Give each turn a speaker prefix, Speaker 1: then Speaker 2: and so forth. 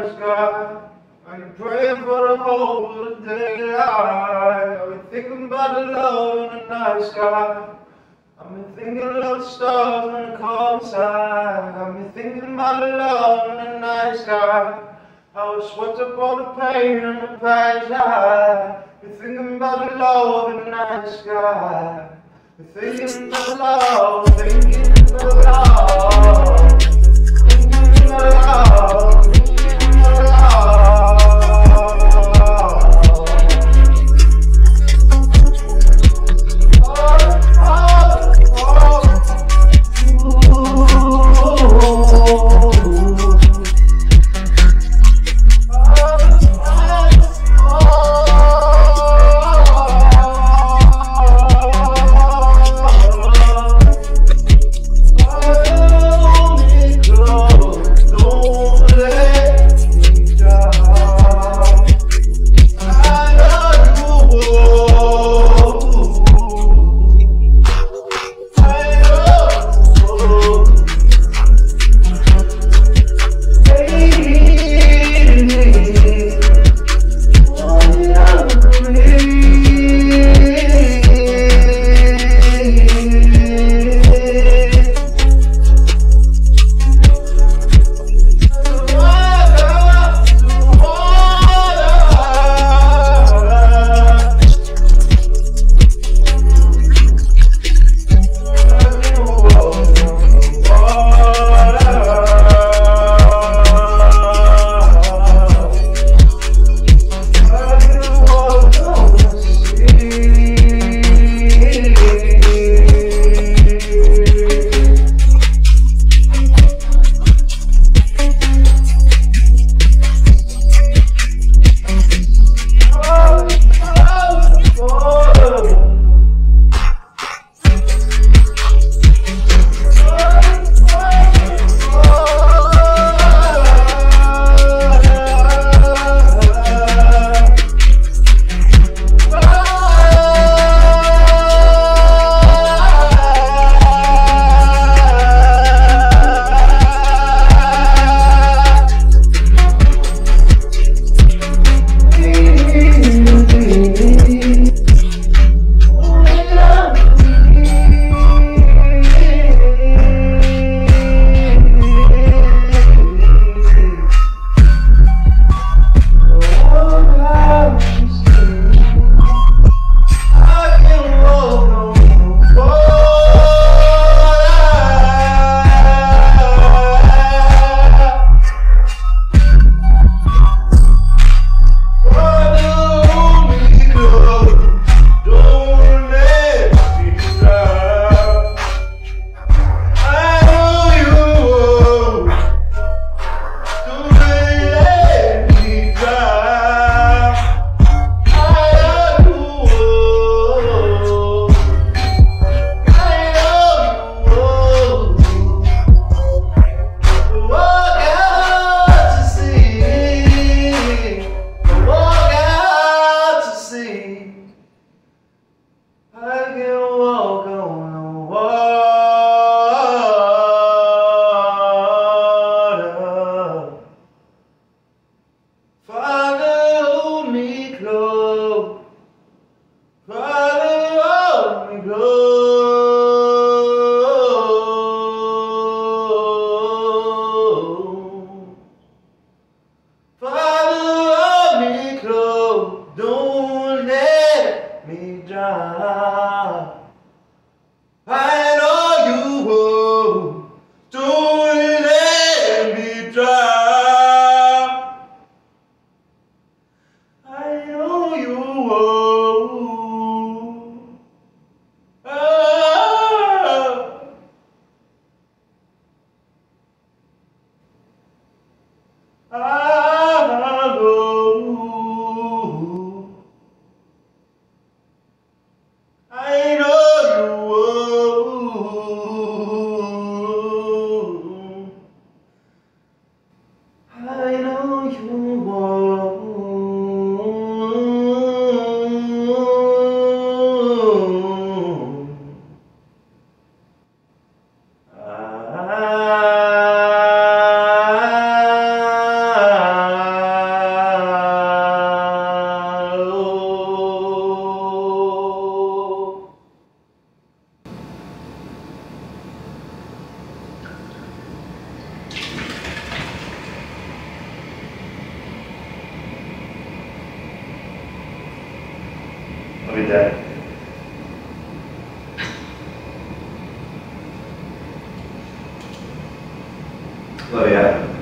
Speaker 1: sky. I'm praying for the hope of the daylight. I've been thinking about the love in the night sky. I've been thinking of the stars on the cold side. I've been thinking about the love in the night sky. I was swept up all the pain and the past life. Been thinking about the love in the night sky. Been thinking about the love, thinking about the love, thinking about the love, thinking about the love. Don't let me drown. I know you won't. Don't let me drown. I know you won't. Oh. I know you won't. I know you won't. I good day. Love you.